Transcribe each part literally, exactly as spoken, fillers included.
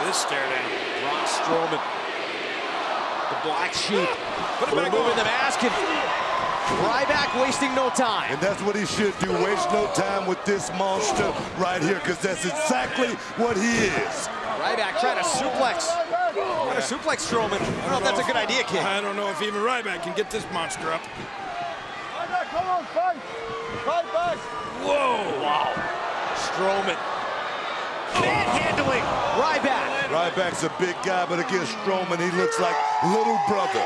this stare down. Braun Strowman. The black sheep. Put it back Removing on. the mask and Ryback wasting no time. And that's what he should do, waste no time with this monster right here, because that's exactly what he is. Ryback trying to suplex. Trying to suplex Strowman. I don't know if that's a good idea, King. I don't know if even Ryback can get this monster up. Ryback, come on, fight! Fight back! Whoa! Wow. Strowman. Manhandling Ryback. Ryback's a big guy, but against Strowman, he looks like little brother.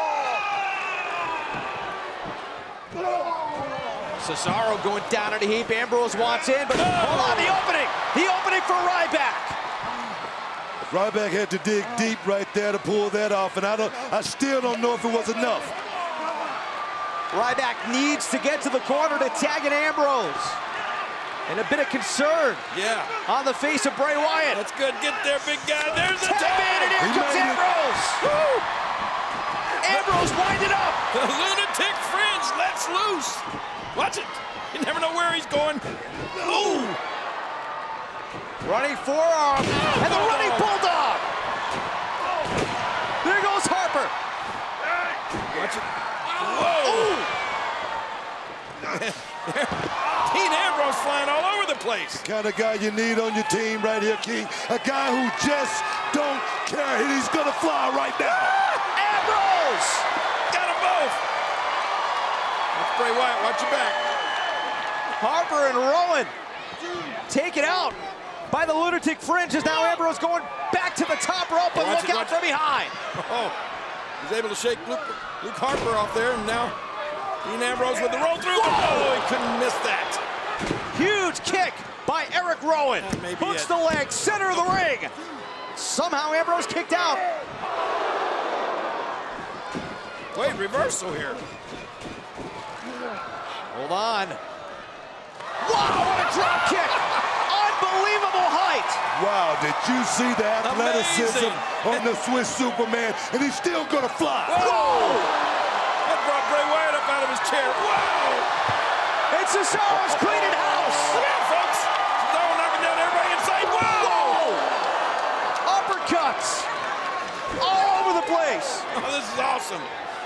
Cesaro going down in a heap. Ambrose wants in, but hold on, the opening. The opening for Ryback. Ryback had to dig deep right there to pull that off, and I don't, I still don't know if it was enough. Ryback needs to get to the corner to tag in Ambrose. And a bit of concern Yeah. on the face of Bray Wyatt. That's good. Get there, big guy. There's the Tag in, and tag. here He comes made it. Ambrose. Woo! Ambrose winded up. The lunatic fringe lets loose. Watch it. You never know where he's going. Ooh. Running forearm, and the running bulldog. There goes Harper. Watch it. Whoa. Dean Ambrose flying all over the place. Kind of guy you need on your team right here, King. A guy who just don't care. And he's gonna fly right now. Ambrose. Got them both. That's Bray Wyatt. Watch your back. Harper and Rowan taken out by the lunatic fringe as now Ambrose going back to the top rope, but Watch look it, out watch from behind. Oh, he's able to shake Luke, Luke Harper off there, and now Dean Ambrose with the roll through. Oh, he couldn't miss that. Huge kick by Eric Rowan. That may be Hooks it. the leg, center of the ring. Somehow Ambrose kicked out. Wait, reversal here. Hold on. Wow, what a drop kick. Unbelievable height. Wow, did you see the athleticism Amazing. on the Swiss Superman? And he's still gonna fly. Whoa! That brought Bray Wyatt up out of his chair. Wow! And Cesaro's cleaning house. Look out, folks! Cesaro knocking down everybody inside. Whoa! Uppercuts all over the place. Oh, this is awesome.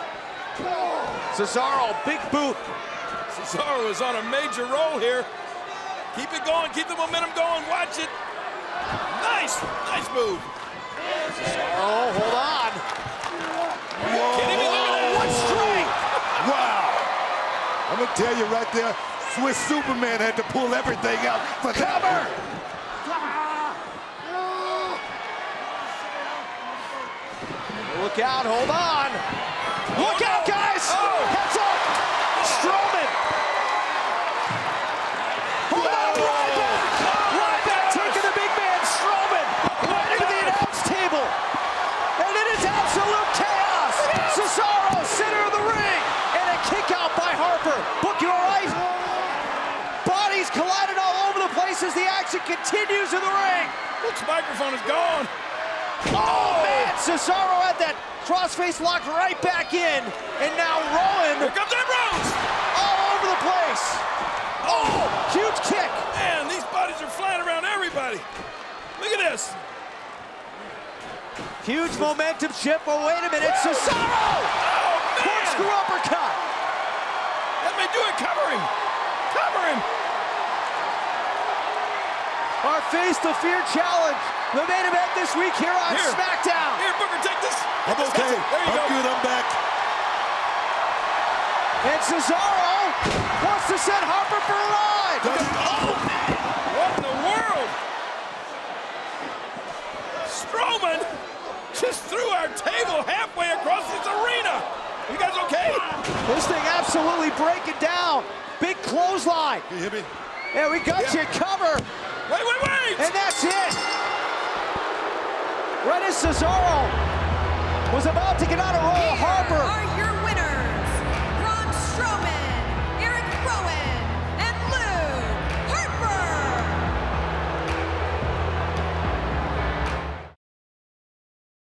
Cesaro, big boot. Cesaro is on a major roll here. Keep it going. Keep the momentum going. Watch it. Nice. Nice move. Oh, hold on. Kidding me? Look at that. What strength! Wow. I'm gonna tell you right there, Swiss Superman had to pull everything out for cover. Look out, hold on. Look out, guys! Oh. Heads up! Strowman! Hold on, Ryback! Ryback taking the big man, Strowman! Right into the announce table! And it is absolute chaos! Cesaro, center of the ring! And a kick out by Harper. Booking all right? Bodies collided all over the place as the action continues in the ring! Luke's microphone is gone. Oh, man! Cesaro had that crossface locked right back in. And now Rowan Here comes Ambrose. all over the place. Oh, huge kick. Man, these bodies are flying around everybody. Look at this. Huge momentum shift. Oh, wait a minute. Cesaro! Oh, man. Corkscrew uppercut. That may do it. Cover him. Cover him. Our Face the Fear challenge. The main event this week here on Here. SmackDown. Here, Booker, take this. I'm okay. There you I'm go. good. I'm back. And Cesaro wants to send Harper for a ride. Oh, what in the world? Strowman just threw our table halfway across this arena. You guys okay? This thing absolutely breaking down. Big clothesline. You hear me? Yeah, we got Yeah. you covered. Wait, wait, wait. And that's it. Right as Cesaro was about to get on a roll,